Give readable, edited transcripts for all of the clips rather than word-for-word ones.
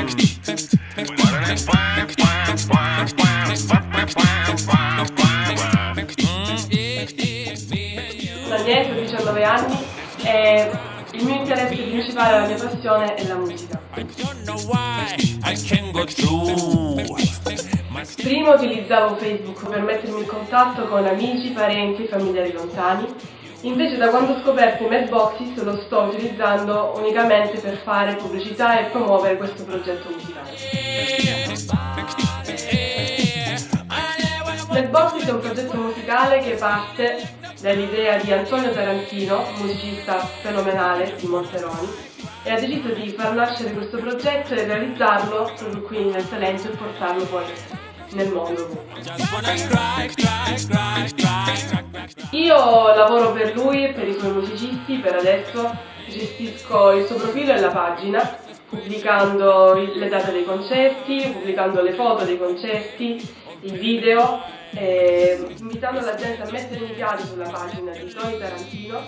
Daniele, ho 19 anni e il mio interesse principale, la mia passione è la musica. Prima utilizzavo Facebook per mettermi in contatto con amici, parenti e familiari lontani, invece da quando ho scoperto i Madboxes lo sto utilizzando unicamente per fare pubblicità e promuovere questo progetto musicale. Madboxes è un progetto musicale che parte dall'idea di Antonio Tarantino, un musicista fenomenale di Monteroni, e ha deciso di far nascere questo progetto e realizzarlo proprio qui nel Salento e portarlo poi nel mondo. Io lavoro per lui e per i suoi musicisti per adesso, gestisco il suo profilo e la pagina, pubblicando le date dei concerti, pubblicando le foto dei concerti, i video, invitando la gente a mettere mi piace sulla pagina di Tony Tarantino.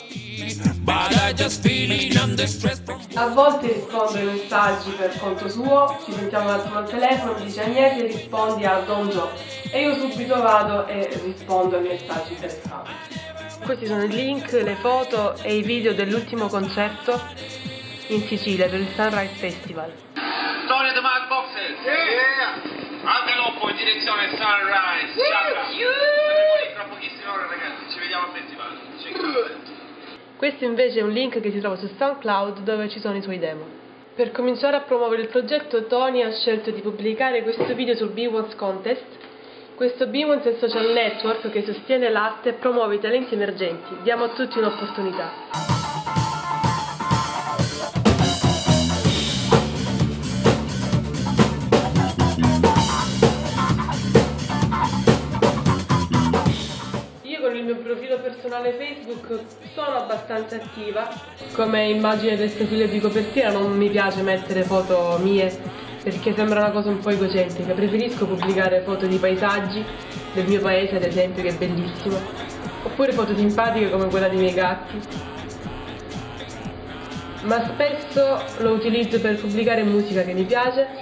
A volte rispondo ai messaggi per conto suo, ci sentiamo un attimo al telefono, mi dice Agnese rispondi a Don Joe e io subito vado e rispondo ai messaggi interessanti. Questi sono i link, le foto e i video dell'ultimo concerto in Sicilia per il Sunrise Festival. Tony the Madboxes! Yeah! Anche poi in direzione Sunrise! Tra pochissime ore ragazzi, ci vediamo al festival. Questo invece è un link che si trova su SoundCloud dove ci sono i suoi demo. Per cominciare a promuovere il progetto Tony ha scelto di pubblicare questo video sul B-Ones Contest. Questo B-Ones è il social network che sostiene l'arte e promuove i talenti emergenti. Diamo a tutti un'opportunità. Con il mio profilo personale Facebook sono abbastanza attiva. Come immagine del profilo di copertina non mi piace mettere foto mie perché sembra una cosa un po' egocentrica, preferisco pubblicare foto di paesaggi del mio paese ad esempio, che è bellissimo, oppure foto simpatiche come quella dei miei gatti, ma spesso lo utilizzo per pubblicare musica che mi piace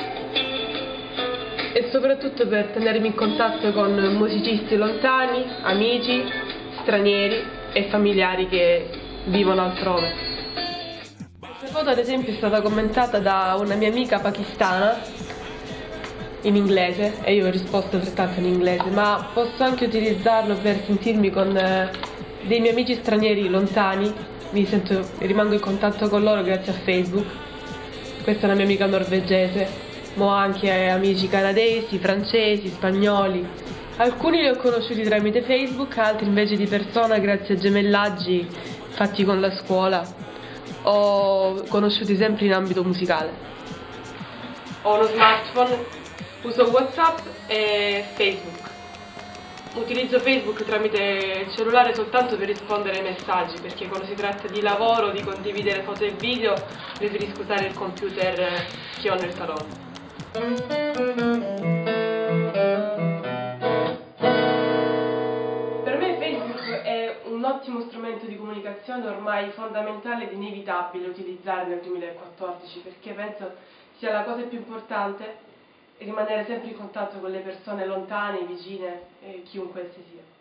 e soprattutto per tenermi in contatto con musicisti lontani, amici, stranieri e familiari che vivono altrove. Questa foto ad esempio è stata commentata da una mia amica pakistana in inglese e io ho risposto altrettanto in inglese, ma posso anche utilizzarlo per sentirmi con dei miei amici stranieri lontani, rimango in contatto con loro grazie a Facebook. Questa è una mia amica norvegese. Ho anche amici canadesi, francesi, spagnoli. Alcuni li ho conosciuti tramite Facebook, altri invece di persona grazie a gemellaggi fatti con la scuola o conosciuti sempre in ambito musicale. Ho uno smartphone, uso WhatsApp e Facebook. Utilizzo Facebook tramite il cellulare soltanto per rispondere ai messaggi, perché quando si tratta di lavoro, di condividere foto e video, preferisco usare il computer che ho nel salone. Per me Facebook è un ottimo strumento di comunicazione ormai fondamentale ed inevitabile utilizzare nel 2014 perché penso sia la cosa più importante rimanere sempre in contatto con le persone lontane, vicine e chiunque esse sia.